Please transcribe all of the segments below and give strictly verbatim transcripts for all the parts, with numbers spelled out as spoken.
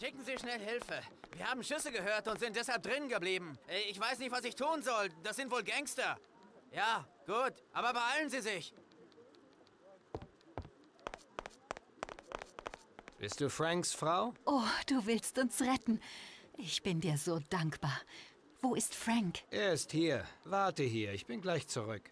Schicken Sie schnell Hilfe. Wir haben Schüsse gehört und sind deshalb drin geblieben. Ich weiß nicht, was ich tun soll. Das sind wohl Gangster. Ja, gut. Aber beeilen Sie sich. Bist du Franks Frau? Oh, du willst uns retten. Ich bin dir so dankbar. Wo ist Frank? Er ist hier. Warte hier, ich bin gleich zurück.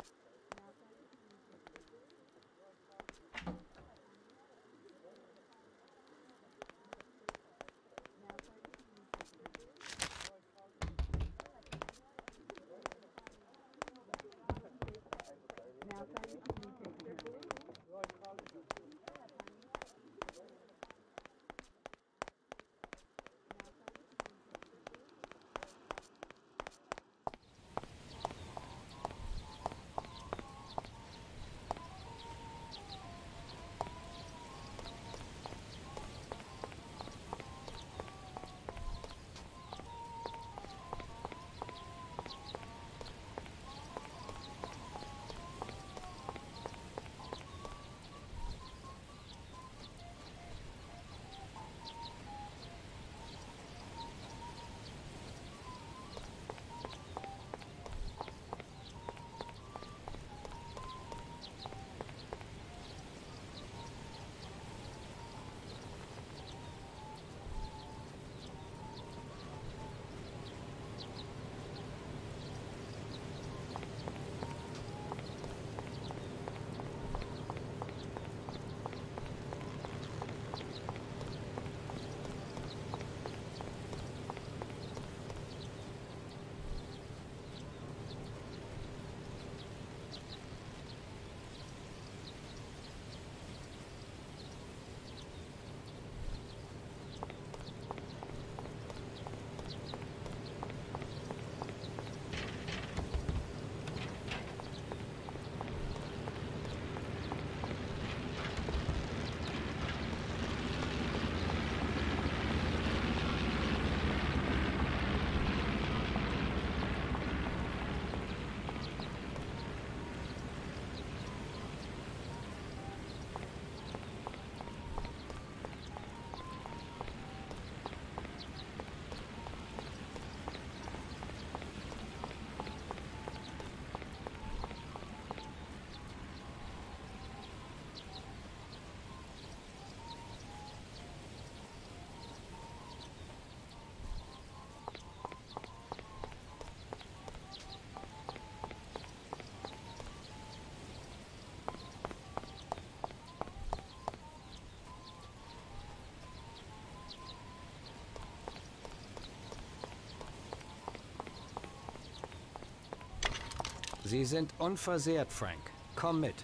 Sie sind unversehrt, Frank. Komm mit.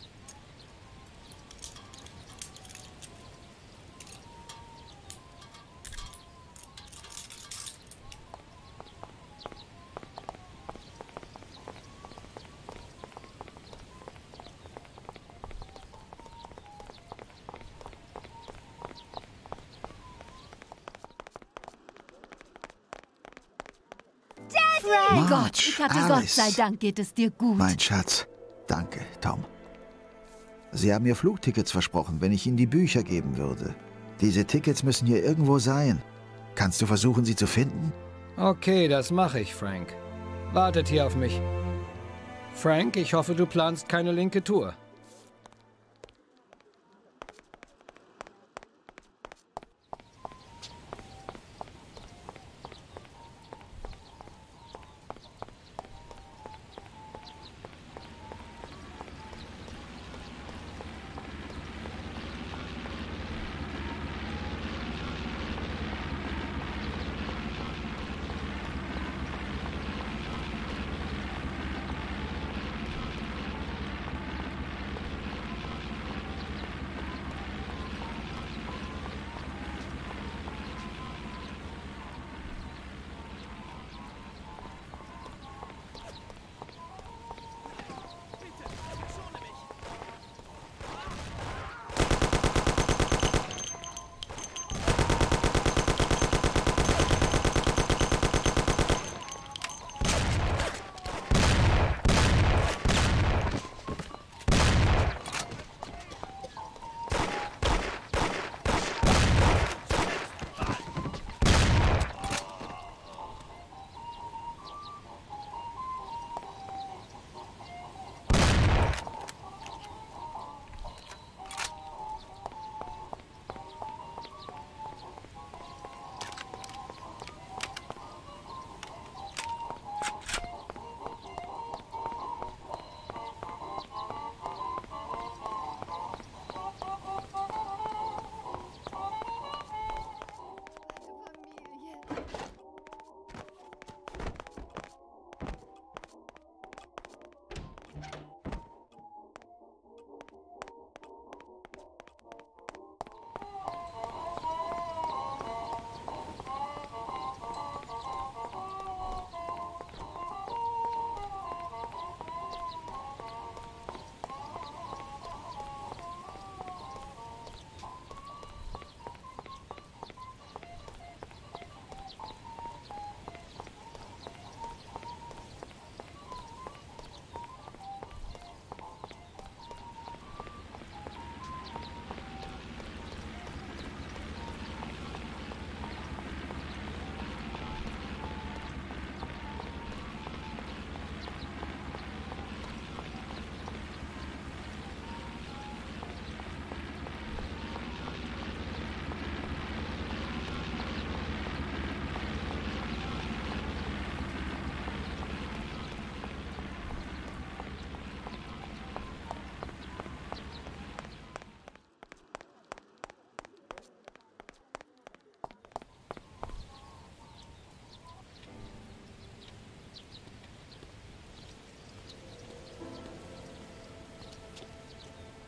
Frank! Gott, ich hatte Gott Alice. sei Dank geht es dir gut. Mein Schatz. Danke, Tom. Sie haben mir Flugtickets versprochen, wenn ich Ihnen die Bücher geben würde. Diese Tickets müssen hier irgendwo sein. Kannst du versuchen, sie zu finden? Okay, das mache ich, Frank. Wartet hier auf mich. Frank, ich hoffe, du planst keine linke Tour.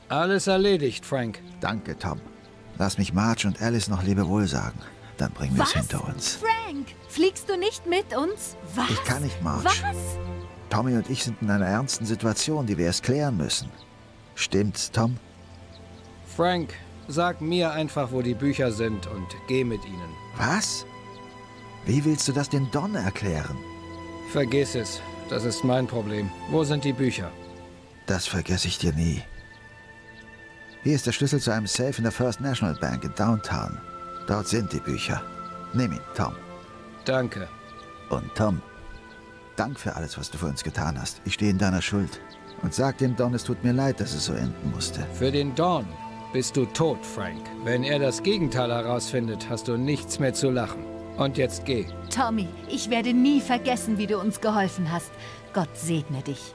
Alles erledigt, Frank. Danke, Tom. Lass mich Marge und Alice noch Lebewohl sagen. Dann bringen wir es Was? hinter uns. Frank, fliegst du nicht mit uns? Was? Ich kann nicht, Marge. Was? Tommy und ich sind in einer ernsten Situation, die wir erst klären müssen. Stimmt's, Tom? Frank, sag mir einfach, wo die Bücher sind und geh mit ihnen. Was? Wie willst du das den Don erklären? Vergiss es. Das ist mein Problem. Wo sind die Bücher? Das vergesse ich dir nie. Hier ist der Schlüssel zu einem Safe in der First National Bank in Downtown. Dort sind die Bücher. Nimm ihn, Tom. Danke. Und Tom, Dank für alles, was du für uns getan hast. Ich stehe in deiner Schuld. Und sag dem Don, es tut mir leid, dass es so enden musste. Für den Don bist du tot, Frank. Wenn er das Gegenteil herausfindet, hast du nichts mehr zu lachen. Und jetzt geh. Tommy, ich werde nie vergessen, wie du uns geholfen hast. Gott segne dich.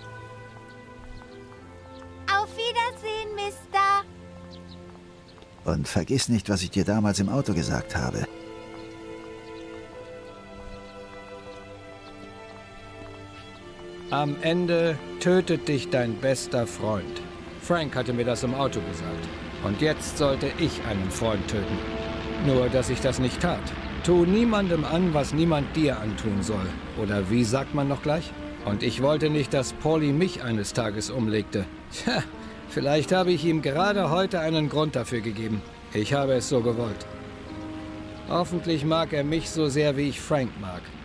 Auf Wiedersehen, Mister. Und vergiss nicht, was ich dir damals im Auto gesagt habe. Am Ende tötet dich dein bester Freund. Frank hatte mir das im Auto gesagt. Und jetzt sollte ich einen Freund töten. Nur, dass ich das nicht tat. Tu niemandem an, was niemand dir antun soll. Oder wie sagt man noch gleich? Und ich wollte nicht, dass Paulie mich eines Tages umlegte. Tja, vielleicht habe ich ihm gerade heute einen Grund dafür gegeben. Ich habe es so gewollt. Hoffentlich mag er mich so sehr, wie ich Frank mag.